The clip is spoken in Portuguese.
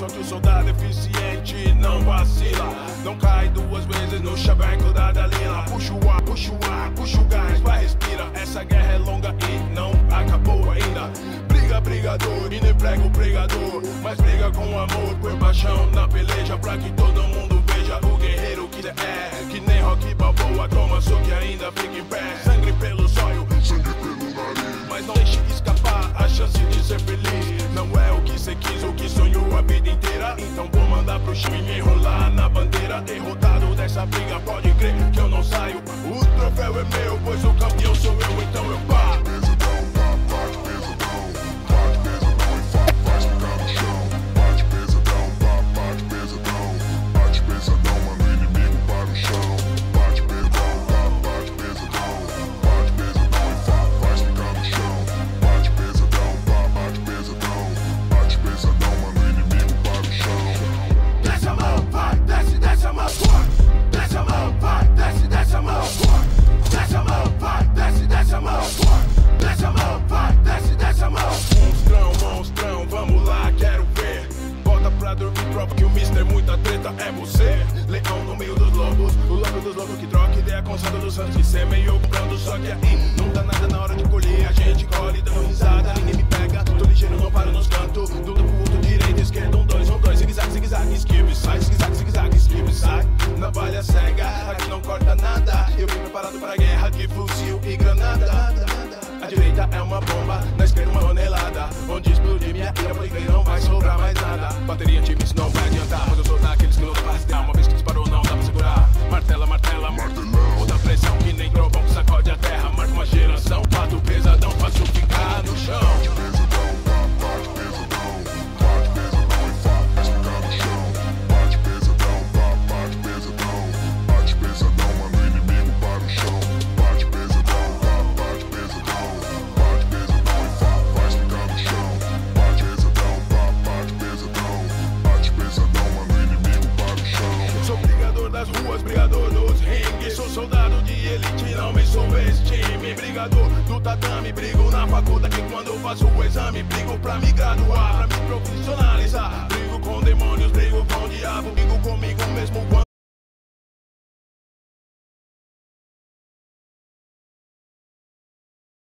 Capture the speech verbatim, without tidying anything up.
Só que o soldado eficiente não vacila, não cai duas vezes no chaveco da Dalila. Puxa o ar, puxa o ar, puxa o gás, vai respira. Essa guerra é longa e não acabou ainda. Briga, brigador, e nem prega o pregador, mas briga com amor, põe paixão na peleja, pra que todo mundo veja o guerreiro que é. Que nem Rocky Balboa, toma soco e ainda fica em pé. Sangue pelo zóio, sangue pelo nariz, mas não deixe escapar a chance de ser feliz. Não é o que cê quis, o que sonhou a vida inteira. Então vou mandar pro time me enrolar na bandeira. Derrotado dessa briga, pode crer que eu não saio. O troféu é meu, pois o campeão sou eu, então eu paro. Que o mister muita treta é você, leão no meio dos lobos, o lobo dos lobos que troca ideia com o santo dos santos que semeou comprando. Só que aí não dá nada na hora de colher, a gente colhe dando risada, ninguém me pega, tô ligeiro, não paro nos cantos, do pro outro, direito, esquerdo, um, dois, um, dois, zigue-zague, zigue-zague, esquive, sai, zigue-zague, zigue-zague, esquive, sai, navalha cega, aqui não corta nada, eu vim preparado pra guerra, que fuzil e granada. A direita é uma bomba, na esquerda uma tonelada, onde explodir minha ira, por crer não vai sobrar mais nada. Bateria time, isso não vai adiantar, mas eu sou daqueles que não dá pra rastrear. Uma vez que disparou não dá pra segurar. Martela, martela, martelão, outra pressão que nem trovão que sacode a terra. Marca uma geração, pato pesadão, fácil ficar no chão. Ruas, brigador dos ringues, sou soldado de elite, não me subestime. Brigador do tatame, brigo na faculdade quando faço o exame. Brigo pra me graduar, pra me profissionalizar.